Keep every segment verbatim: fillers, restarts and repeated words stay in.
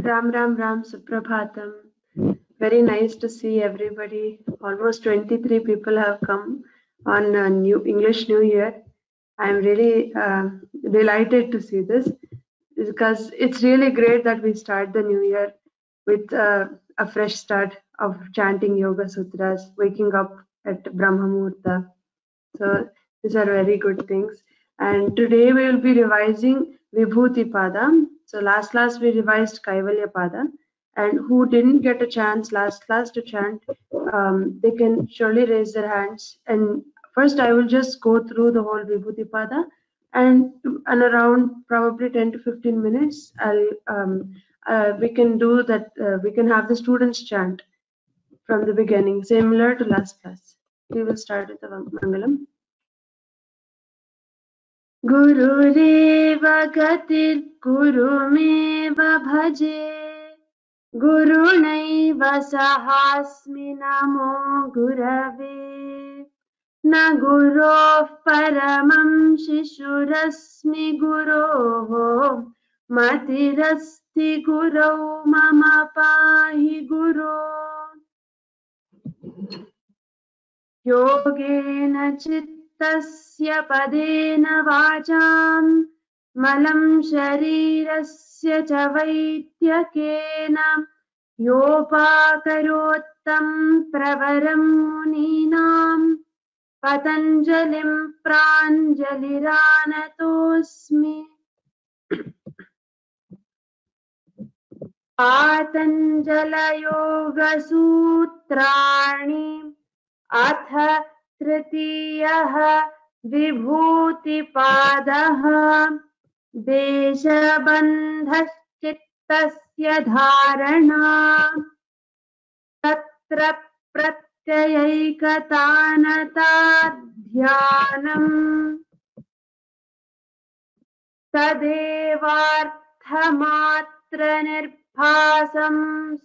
Ram Ram Ram Suprabhatam. Very nice to see everybody. Almost twenty-three people have come on uh, New English New Year. I'm really uh, delighted to see this because it's really great that we start the new year with uh, a fresh start of chanting Yoga Sutras, waking up at Brahma Muhurta. So these are very good things. And today we will be revising Vibhuti Pada. So last class we revised Kaivalya Pada. And who didn't get a chance last class to chant, um, they can surely raise their hands. And first I will just go through the whole Vibhuti Pada. And, and around probably ten to fifteen minutes, I'll, um, uh, we can do that. Uh, we can have the students chant from the beginning, similar to last class. We will start with the Mangalam. गुरुरेव गतिर्गुरुमेव भजे गुरुणैव सहास्मि नमो गुरवे न गुरोः परमं शिशुरस्मि गुरोः मतिरस्ति गुरौ मम पाहि गुरो योगेन चित्तस्य पदेन वाचां मलं शरीरस्य च वैद्यकेन योपाकरोत्तं प्रवरं मुनीनां पतञ्जलिं प्राञ्जलिरानतोऽस्मि पातञ्जलयोगसूत्राणि अथ तृतीयः विभूतिपादः देशबन्धश्चित्तस्य धारणा तत्र प्रत्ययैकतानताध्यानम् तदेवार्थमात्रनिर्भासं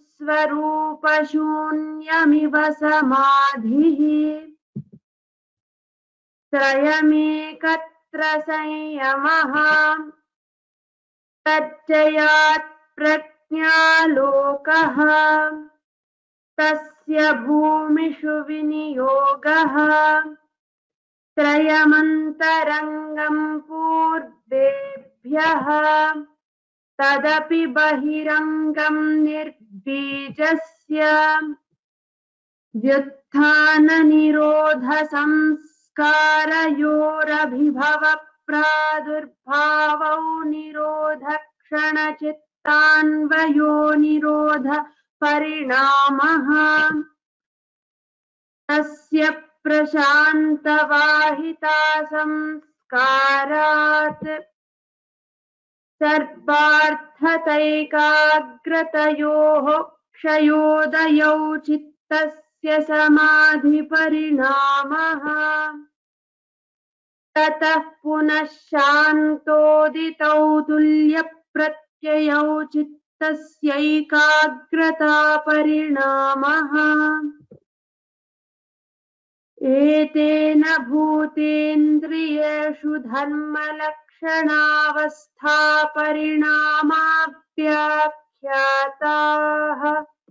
स्वरूपशून्यमिव समाधिः त्रयमेकत्र संयमः तज्जयात् प्रज्ञालोकः तस्य भूमिषु विनियोगः त्रयमन्तरङ्गं पूर्वेभ्यः तदपि बहिरङ्गं निर्बीजस्य व्युत्थाननिरोधसंस्कारयोरभिभव प्रादुर्भावौ निरोधक्षणचित्तान्वयो निरोध परिणामः तस्य प्रशान्तवाहिता संस्कारात् सर्वार्थतैकाग्रतयोः क्षयोदयौ चित्तस्य समाधिपरिणामः ततः पुनः शान्तोदितौ तुल्यप्रत्ययौ चित्तस्यैकाग्रता परिणामः एतेन भूतेन्द्रियेषु धर्मलक्षणावस्था परिणामाव्याख्याताः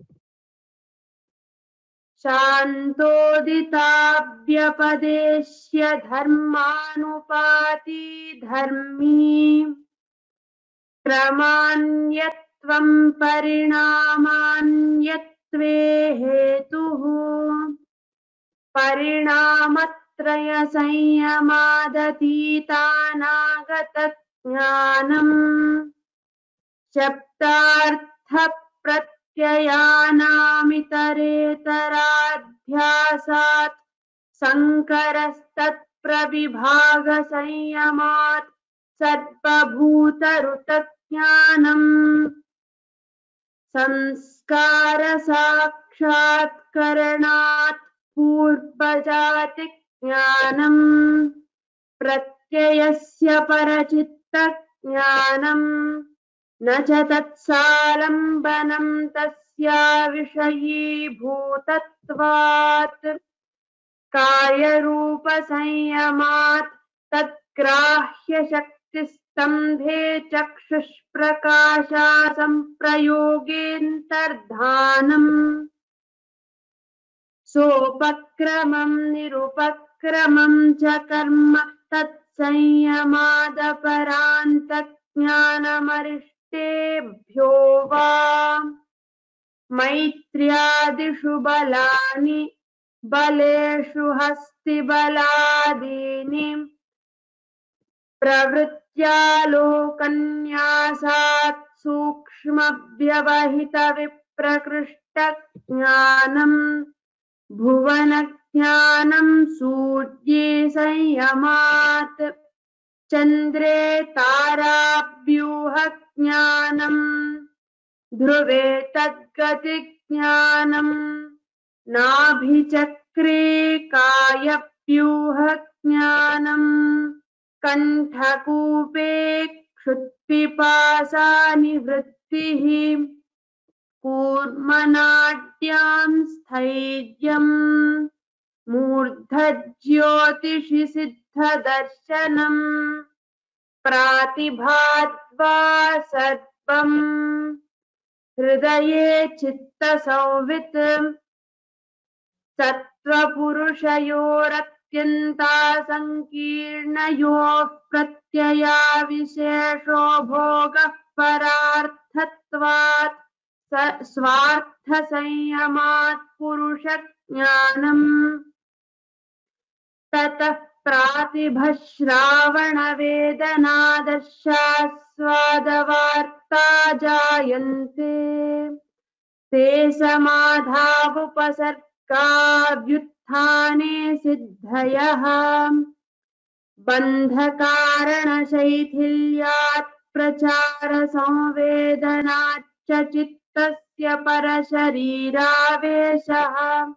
शान्तोदिताभ्यपदेश्य धर्मानुपाती धर्मी क्रमान्यत्वं परिणामान्यत्वे हेतुः परिणामत्रय संयमादतीतानागतज्ञानम् शब्दार्थ प्रत्ययानामितरेतराध्यासात् संकरस्तत्प्रविभागसंयमात् सर्वभूतऋतज्ञानम् संस्कारसाक्षात्करणात् पूर्वजातिज्ञानम् प्रत्ययस्य परचित्तज्ञानम् न च तत्सालम्बनं तस्या विषयीभूतत्वात् कायरूपसंयमात् तद्ग्राह्यशक्तिस्तत्त्वमवच्छिन्नत्वात् स्तम्भे चक्षुष्प्रकाशा सम्प्रयोगेऽन्तर्धानम् सोपक्रमं निरुपक्रमं च कर्म तत्संयमादपरान्तज्ञानमरिष्टेभ्यो वा मैत्र्यादिषु बलानि बलेषु हस्तिबलादीनि प्रवृत्त्यालोकन्यासात् सूक्ष्मव्यवहितविप्रकृष्टज्ञानम् भुवनज्ञानं सूर्ये संयमात् चन्द्रे ताराव्यूहज्ञानम् ध्रुवे तद्गतिज्ञानम् नाभिचक्रे कायव्यूहज्ञानम् कण्ठकूपे क्षुत्पिपासानिवृत्तिः कूर्मनाड्यां स्थैर्यम् मूर्धज्योतिषि सिद्धदर्शनम् प्रातिभाद्वा सर्वम् हृदये चित्तसंवित् सत्त्वपुरुषयोरत्यन्तासङ्कीर्णयोः प्रत्यया विशेषो भोगः परार्थत्वात् स्वार्थसंयमात् पुरुषज्ञानम् ततः प्रातिभश्रावणवेदनादर्शास्वादवार्ता जायन्ते ते समाधावुपसर्गाव्युत्थाने सिद्धयः बन्धकारणशैथिल्यात् प्रचारसंवेदनाच्च चित्तस्य परशरीरावेशः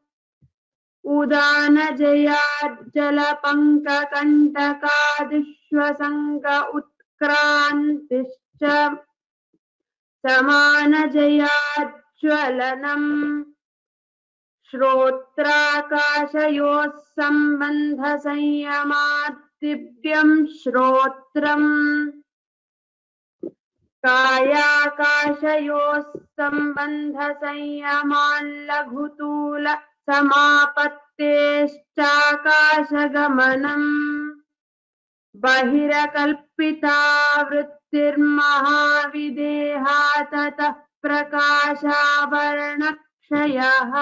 उदानजयाज्जलपङ्ककण्टकादिष्वसङ्ग उत्क्रान्तिश्च समानजयाज्ज्वलनम् श्रोत्राकाशयोः सम्बन्धसंयमात् दिव्यम् श्रोत्रम् कायाकाशयोः सम्बन्धसंयमाल्लघुतूल समापत्तेश्चाकाशगमनम् बहिरकल्पिता वृत्तिर्महाविदेहा ततः प्रकाशावरणक्षयः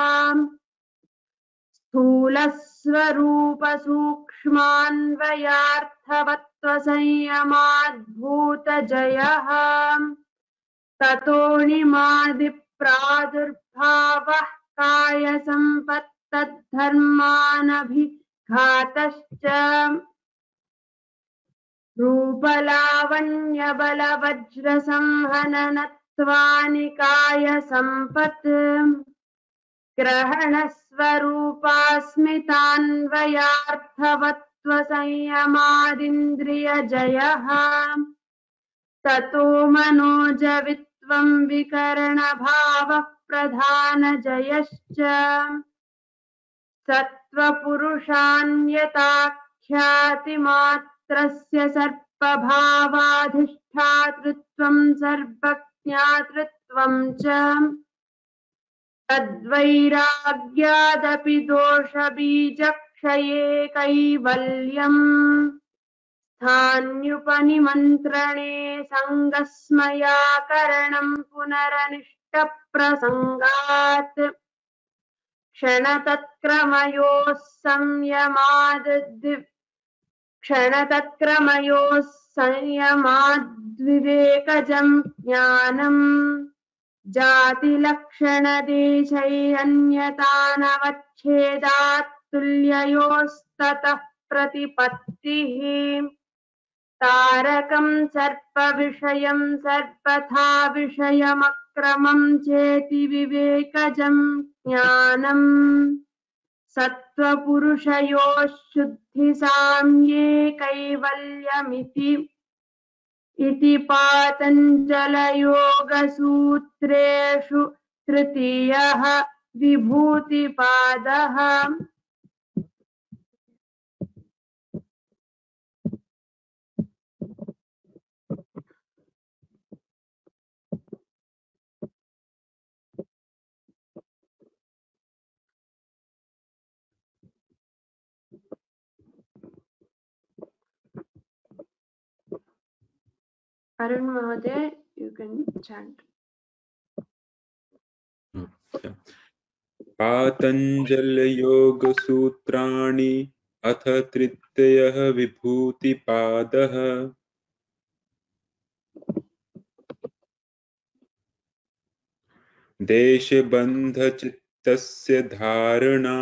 स्थूलस्वरूपसूक्ष्मान्वयार्थवत्त्वसंयमाद्भूतजयः ततोऽणिमादिप्रादुर्भावः कायसम्पत्तद्धर्मानभिघातश्च रूपलावण्यबलवज्रसंहननत्वानि कायसम्पत् ग्रहणस्वरूपास्मितान्वयार्थवत्त्वसंयमादिन्द्रियजयः ततो मनोजवित्वं विकरणभावः प्रधानजयश्च सत्त्वपुरुषान्यताख्यातिमात्रस्य सर्पभावाधिष्ठातृत्वं सर्वज्ञातृत्वं च तद्वैराग्यादपि दोषबीजक्षये कैवल्यम् स्थान्युपनिमन्त्रणे सङ्गस्मयाकरणं पुनरनिष्टप्रसङ्गात् क्षणतत्क्रमयोः संयमाद् क्षणतत्क्रमयोः संयमाद्विवेकजं ज्ञानम् जातिलक्षणदेशैरन्यतानवच्छेदात् तुल्ययोस्ततः प्रतिपत्तिः तारकं सर्पविषयं सर्वथा विषयमक्रमं चेति विवेकजं ज्ञानम् सत्त्वपुरुषयोः शुद्धिसाम्ये कैवल्यमिति इति पातञ्जलयोगसूत्रेषु तृतीयः विभूतिपादः। Arun Mahodaya, you can chant. अच्छा। पातंजल योग सूत्राणि अथ तृतीयः विभूतिपादः देशबन्धचित्तस्य धारणा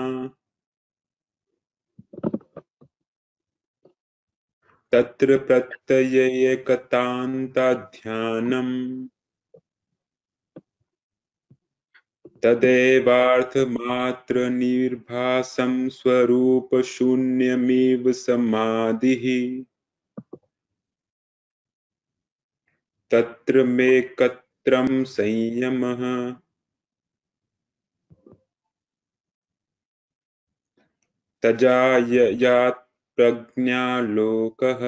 तत्र प्रत्ययैकतान्ताध्यानम् तदेवार्थमात्रनिर्भासं स्वरूपशून्यमिव समाधिः तत्र मेकत्रं संयमः तजायात् प्रज्ञालोकः।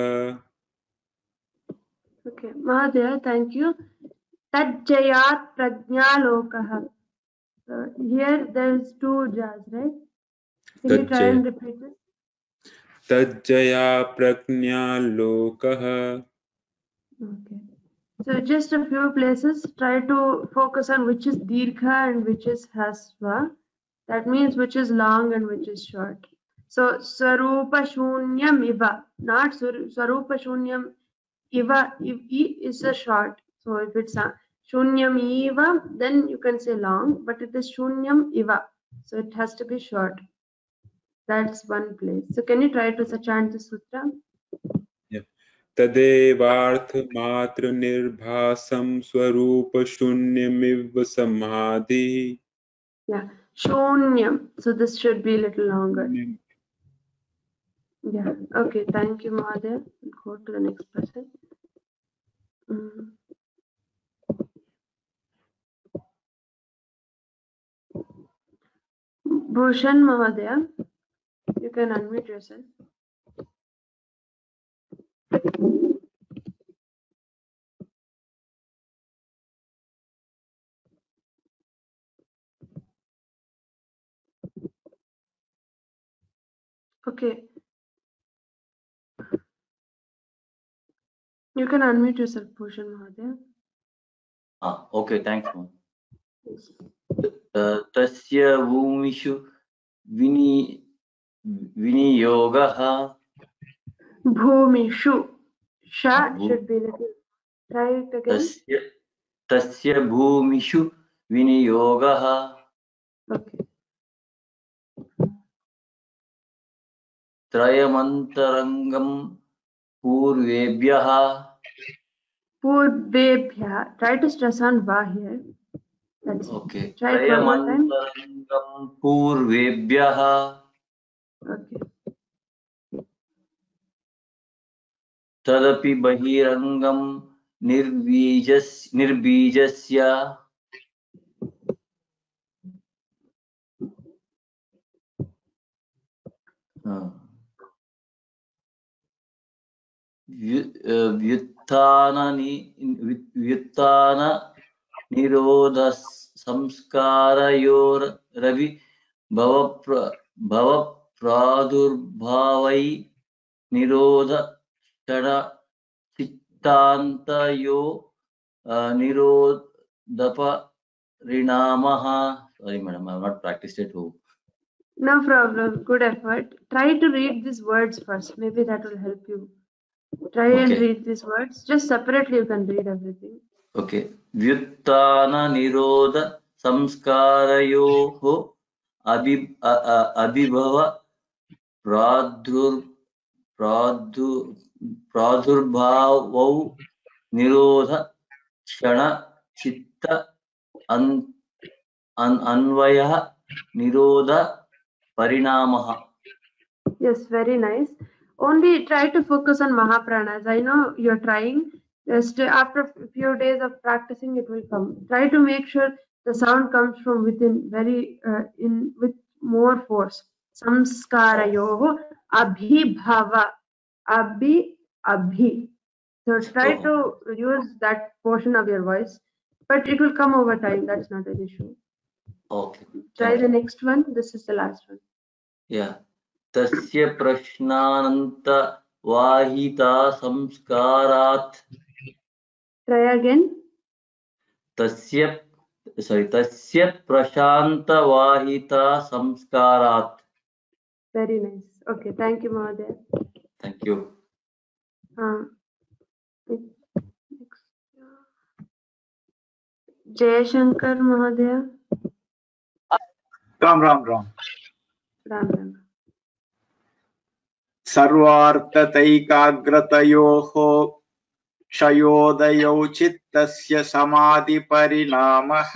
Okay, Mahodaya, thank you. Tajjayat Prajnalokaha. So here there is two jars, right? Can you try and repeat it? तज्जया प्रज्ञालोकः। Okay. So just a few places, try to focus on which is Dirgha and which is Hasva. That means which is long and which is short. So Swarupa Shunyam Iva, not Swarupa Shunyam Iva, I is a short. So if it's a Shunyam Iva, then you can say long, but it is Shunyam Iva. So it has to be short. That's one place. So can you try to chant the sutra? Yeah. तदेवार्थमात्रनिर्भासं स्वरूपशून्यमिव समाधिः। Yeah, Shunyam. So this should be a little longer. Yeah, okay, thank you, Mahadev. We'll go to the next person. Mm. Bhushan Mahadev, you can unmute yourself. Okay. You can unmute yourself, Bhushan Mahadev. Ah, okay, thanks, ma'am. Yes. Uh, tasya bhumishu vini viniyogah. Bhumishu. Sha Ah, bhu- should be little. Try it again. tasya tasya bhumishu viniyogah. Okay. Trayamantarangam purvebhyah. Purvebhya. Try to stress on Va here. That's Okay. it. Try it one more time. Trayamantarangam purvebhyah. Okay. Tadapi bahirangam nirvijas nirbijasya. Uh. व्युत्थान व्युत्थान निरोध संस्कारयोरवि भव भव प्रादुर्भावै निरोध क्षण चित्तान्तयो निरोधपरिणामः. Sorry, madam, I have not practiced it. Who? No problem. Good effort. Try to read these words first. Maybe that will help you. Try Okay. and read these words. Just separately you can read everything. Okay. Vyuttana nirodha samskarayoho abhi abhibhava pradhur pradhu pradhurbhavau nirodha kshana chitta an an anvayah nirodha parinamah. Yes, very nice. Only try to focus on Mahapranas. I know you're trying. Just after a few days of practicing, it will come. Try to make sure the sound comes from within, very uh, in with more force. Samskarayoho abhibhava. Abhi abhi. So try Oh. to use that portion of your voice, but it will come over time. That's not an issue. Okay. Try the next one. This is the last one. Yeah. तस्य प्रश्नानंत वाहिता संस्कारात् Try again. तस्य sorry तस्य प्रशान्तवाहिता संस्कारात्. Very nice. Okay, thank you, Mahadaya. Thank you. Uh, next. Jayashankar Mahadaya. Ram Ram Ram Ram Ram. सर्वार्थतैकाग्रतयोः क्षयोदयौ चित्तस्य समाधिपरिणामः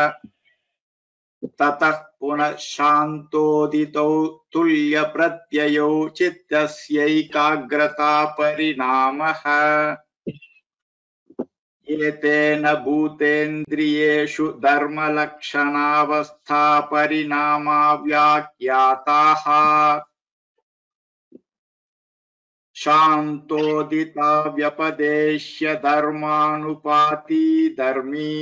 ततः पुनः शान्तोदितौ तुल्यप्रत्ययौ चित्तस्यैकाग्रतापरिणामः एतेन भूतेन्द्रियेषु धर्मलक्षणावस्थापरिणामा व्याख्याताः शान्तोदिता व्यपदेश्य धर्मानुपाती धर्मी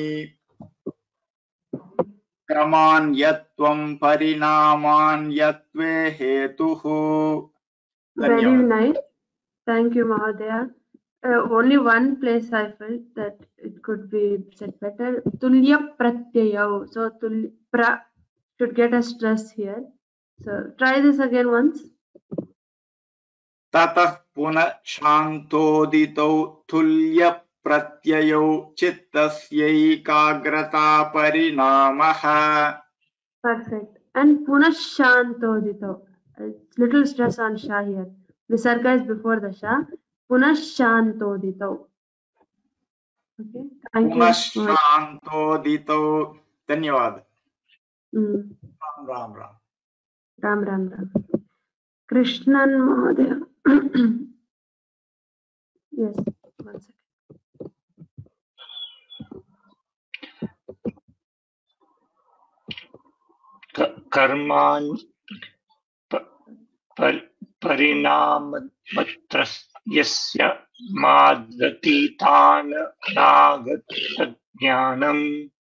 क्रमान्यत्वं परिणामान्यत्वे हेतुः. Very धन्यवाद. nice. Thank you, Mahadaya. Uh, only one place I felt that it could be said better. Tulya pratyayau. So tul pra should get a stress here. So try this again once. ततः पुनः शान्तोदितौ तुल्यप्रत्ययौ चित्तस्यैकाग्रतापरिणामः. Perfect. And punashantodito. It's little stress on sha here. Visarga is before the sha. Punashantodito. Okay. Thank you. पुनश्शान्तोदितौ. धन्यवाद. Mm. Ram Ram Ram. Ram Ram Ram. Krishnan Mahadaya. Yes. One second. कर्मान् परिणामत्रयस्य मादतीतान् नागतज्ञानम्.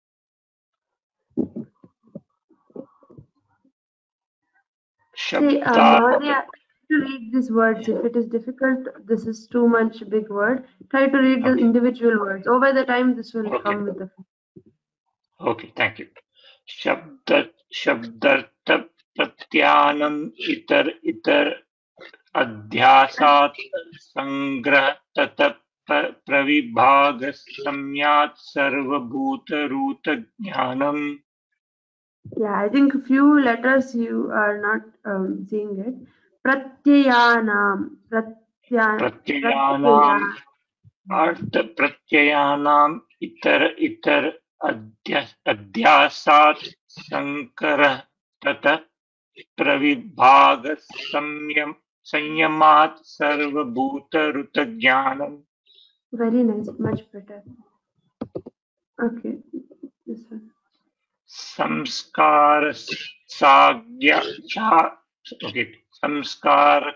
See, uh, Mahadaya, to read these words. If it is difficult, this is too much big word. Try to read the Okay. individual words. Over the time, this will Okay. come with the. Okay, thank you. शब्द शब्दार्थ प्रत्यानम् इतर इतर अध्यासात् संग्रह तत प्रविभाग सम्यात् सर्वभूतरूत ज्ञानम्. Yeah, I think a few letters you are not um, seeing it. Pratyayanam. Pratya, प्रत्ययानाम् अर्थ प्रत्ययानाम् इतर इतर अध्या अध्यासात् संकरः तत प्रविभाग संयम संयमात् सर्वभूत ऋत ज्ञानम्. Very nice, much better. Okay, this one. संस्कार साज्ञा ओके संस्कार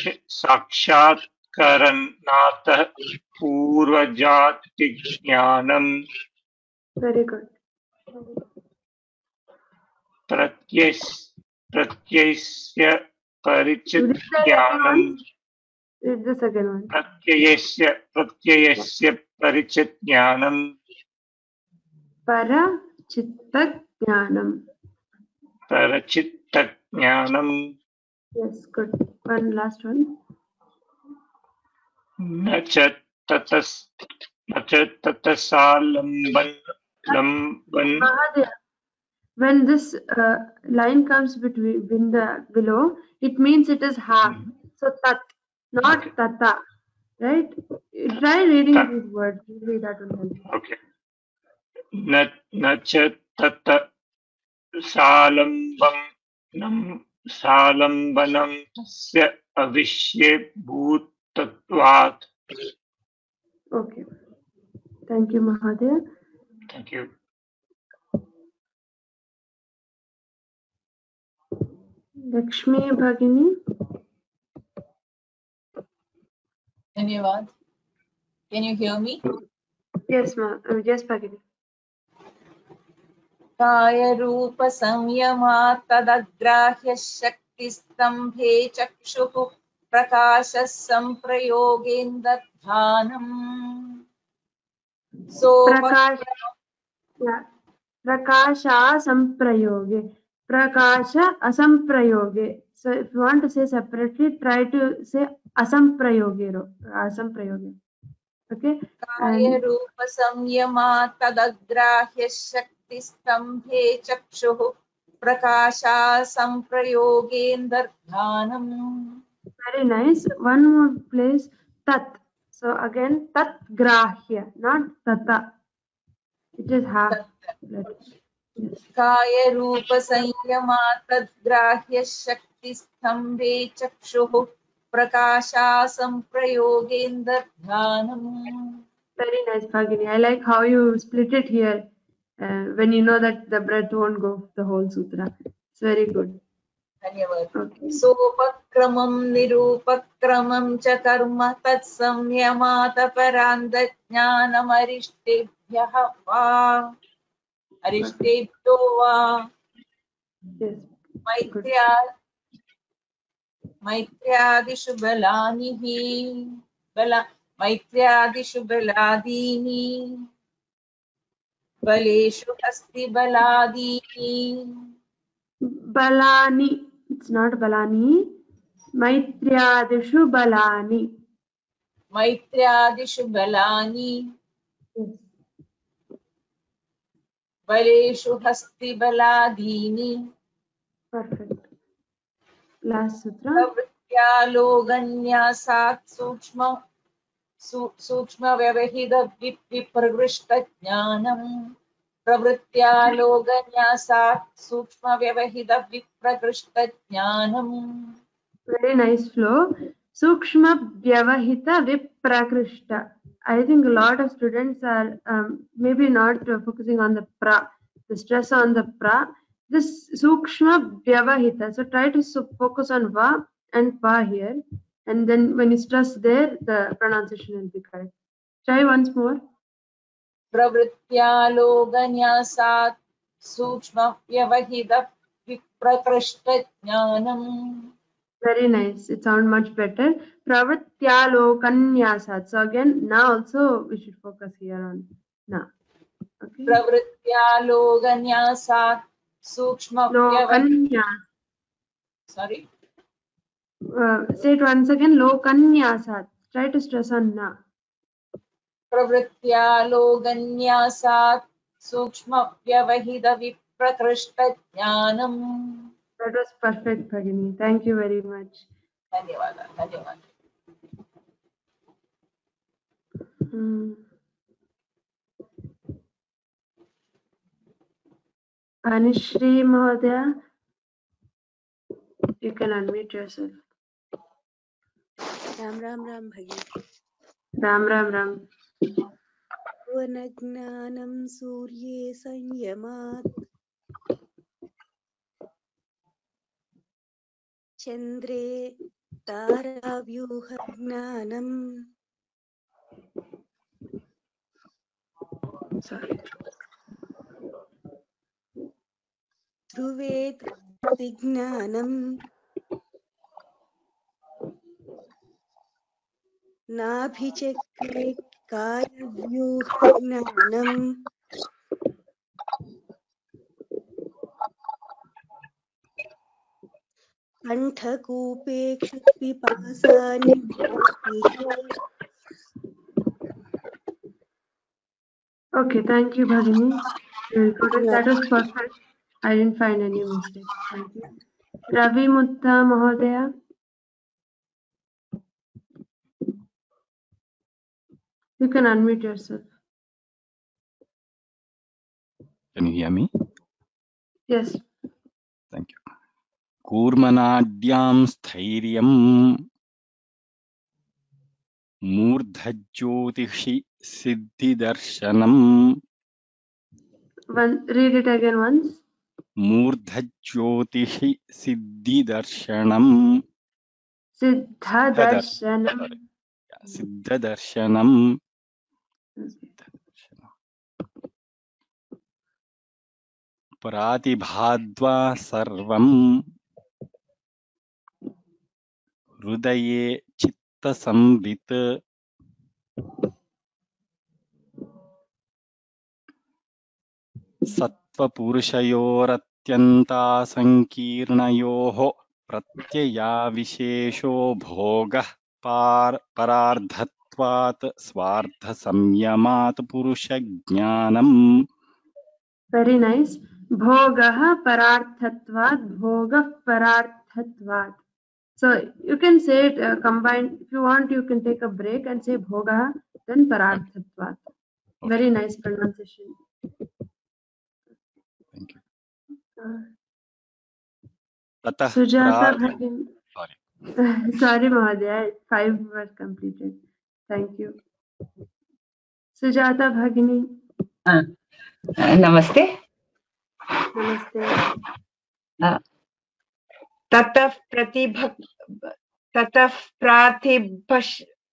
साक्षात्करणातः पूर्वजाति ज्ञानम्. Very good. प्रत्यय प्रत्ययस्य परिचित ज्ञानम्. Read the second one. प्रत्ययस्य प्रत्ययस्य परिचित ज्ञानम्. Para chitta jnanam. परचित्त ज्ञानम्. Yes, good. One last one. न च ततस् न च ततसालम्बन लम्बन. Mahadaya, when this uh, line comes between in the below, it means it is half. So tat, not Okay. tata, right? Try reading Tat. these words. Maybe that will help. Okay. न न च तत सालम्बं नं सालम्बनं तस्य अविष्ये भूतत्वात्. Okay. Thank you, Mahadaya. Thank you. Lakshmi Bhagini. Dhanyavad. Can you hear me? Yes, ma. Uh, yes, Bhagini. काय रूप संयमात् तदग्राह्य शक्ति स्तंभे चक्षुः प्रकाश संप्रयोगेन्द्रध्यानम्. So Prakash, yeah. Prakasha samprayoge. Prakasha asamprayoge. So if you want to say separately, try to say asamprayoge. ro- Asamprayoge. Okay. And कार्यरूप संयमा तदग्राह्य शक्ति स्तंभे चक्षुः प्रकाशा संप्रयोगेन्दर्धानम्. very nice. One more place. Tat. So again, tat grahya, not tata. It is half. Yes. कार्यरूप संयमा तद्ग्राह्य शक्ति स्तंभे चक्षुः प्रकाशा संप्रयोगेन्दर्धानम्. Very nice, Bhagini. I like how you split it here uh, when you know that the breath won't go the whole sutra. It's very good. धन्यवाद. Okay. सोपक्रमं निरूपक्रमं च कर्म तत्संयमातपरान्धज्ञानमरिष्टेभ्यः वा अरिष्टेभ्यो वा Yes. मैत्र्या मैत्र्यादिषु बलानि हि बल मैत्र्यादिषु बलादीनि बलेषु अस्ति बलादीनि Balani. It's not Balani. Maitriadishu Balani. मैत्र्यादिषु बलानि Yes. बलेषु हस्ति बलादीनि Perfect. Last sutra. प्रवृत्त्यालोकन्यासात् सूक्ष्म सूक्ष्म व्यवहित विप्रकृष्ट ज्ञानम् प्रवृत्त्यालोकन्यासात् सूक्ष्म व्यवहित विप्रकृष्ट ज्ञानम्. Very nice flow. Sukshma Vyavahita Viprakrishta. I think a lot of students are um, maybe not uh, focusing on the pra, the stress on the pra. This Sukshma Vyavahita. So try to so focus on va and pa here. And then when you stress there, the pronunciation will be correct. Try once more. प्रवृत्त्यालोकन्यासात् सूक्ष्म व्यवहित विप्रकृष्ट ज्ञानम्. Very nice. It sounds much better. Pravatyalokanyasat. So again, now also we should focus here on na. Okay. प्रवृत्त्यालोकन्यासात् सूक्ष्म व्यवहित Lokanyas. sorry Uh, say it once again. Lokanyasat. Try to stress on na. प्रवृत्त्यालोकन्यासात् सूक्ष्म व्यवहित विप्रकृष्ट ज्ञानम्. That was perfect, Bhagini. Thank you very much. धन्यवादः धन्यवादः. Hmm. Anishri Mahodaya, you can unmute yourself. Ram Ram Ram भगिनी. Ram Ram Ram. भुवनज्ञानं सूर्ये संयमात् चन्द्रे ताराव्यूहज्ञानं Sorry. ध्रुवे विज्ञानं नाभिचक्रे कायव्यूहज्ञानं कण्ठकूपे क्षुत्पिपासानिवृत्तिः. Okay, thank you, Bhagini. Very good. That was perfect. I didn't find any mistake. Thank you. Ravi Mutta Mahodaya. You can unmute yourself. Can you hear me? Yes. Thank you. Kurmanadyam sthairyam murdhajyotishi siddhi darshanam. One, read it again once. Murdhajyotishi siddhi darshanam. Siddha Darshanam. Siddha darshanam. Pratibhadva sarvam hrudaye chitta samvit सत्त्वपुरुषयोरत्यन्तासङ्कीर्णयोः प्रत्ययाविशेषो भोगः पार परार्धत्वात् स्वार्थसंयमात् पुरुषज्ञानम्. Very nice. Bhogah pararthatvat, bhogah pararthatvat. So you can say it uh, combined. If you want, you can take a break and say bhogah, then pararthatvat. Very nice pronunciation. Thank you. Uh, ततः Sujata प्रार्थ Bhagini. sorry. Sorry, Mahadaya. Five were completed. Thank you. Sujata Bhagini. नमस्ते. Namaste. ततः प्रतिभ ततः प्रातिभश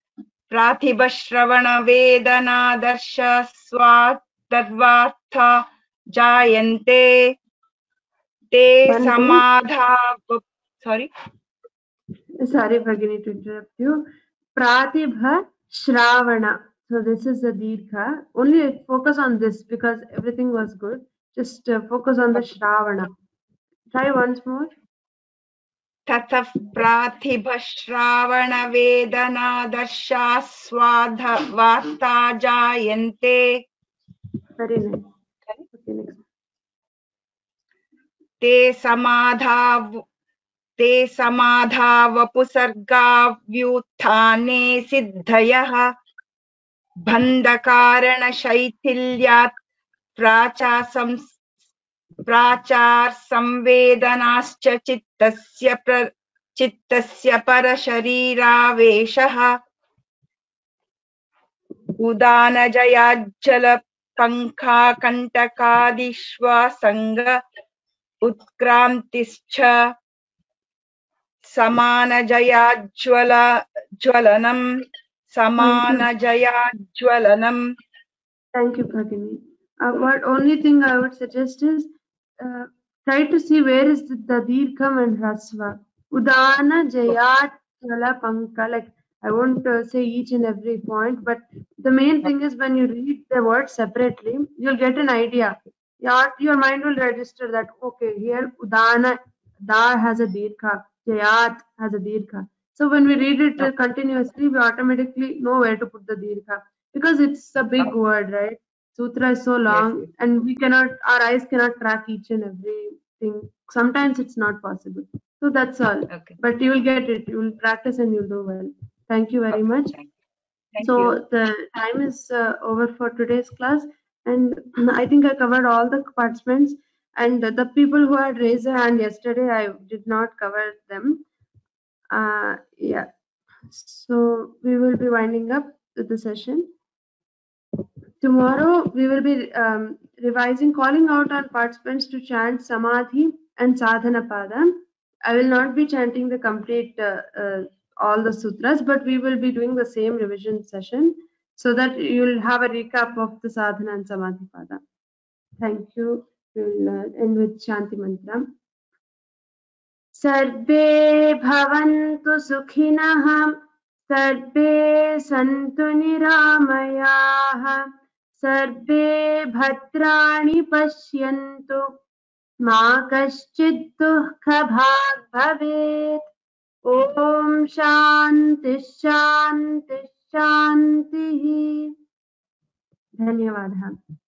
प्रातिभश्रवणवेदनादर्श स्वादर्वार्थ जायन्ते ते One, two. समाधा sorry Sorry, Bhagini, to interrupt you. Pratibha Shravana. So this is the Dirgha. Only focus on this because everything was good. Just uh, focus on the Shravana. Try once more. ततः प्रातिभश्रावणवेदनादर्शा स्वादर्वार्था जायन्ते. Very nice. Okay, next. ते समाधाव ते समाधावपुसर्गाव्युत्थाने सिद्धयः बन्धकारणशैथिल्यात् प्राचासं प्राचारसंवेदनाश्च चित्तस्य प्र चित्तस्य परशरीरावेशः उदानजयाज्जलपङ्खाकण्टकादिश्वासङ्ग उत्क्रान्तिश्च समानजयाज्वल ज्वलनम समानजयाज्वलनम. Thank you, Bhagini. Uh, what only thing I would suggest is uh, try to see where is the, the Dirgham and Rasva. Udana Jayat Chala Panka. Like I won't uh, say each and every point, but the main thing is when you read the word separately, you'll get an idea. Your, your mind will register that okay, here Udana Da has a Dirgha, Jayat has a Dirgha. So when we read it uh, continuously, we automatically know where to put the Dirgha. Because it's a big word, right? Sutra is so long, Yes, yes. and we cannot, our eyes cannot track each and everything. Sometimes it's not possible. So that's all. Okay. But you will get it. You will practice and you'll do well. Thank you very Okay, much. thank you. Thank So you. the time is uh, over for today's class, and I think I covered all the participants. And the people who had raised their hand yesterday, I did not cover them. Uh, yeah. So we will be winding up the session. Tomorrow we will be um, revising, calling out on participants to chant Samadhi and Sadhana Pada. I will not be chanting the complete uh, uh, all the sutras, but we will be doing the same revision session so that you will have a recap of the Sadhana and Samadhi Pada. Thank you. We will uh, end with Shanti Mantra. Sarve bhavantu sukhinah, sarve santu niramayaः, सर्वे भद्राणि पश्यन्तु मा कश्चित् दुःखभाग् भवेत्. ॐ शान्ति शान्ति शान्तिः. धन्यवादः.